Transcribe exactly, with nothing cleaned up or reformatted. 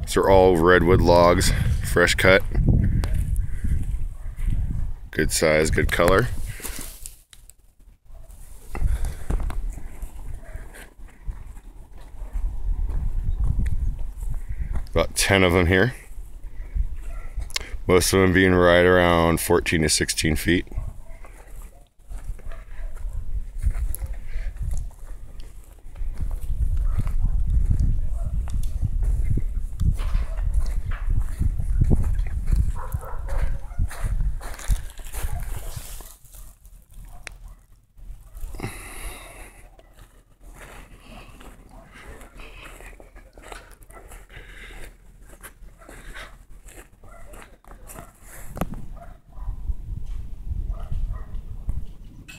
These are all redwood logs, fresh cut. Good size, good color. About ten of them here. Most of them being right around fourteen to sixteen feet.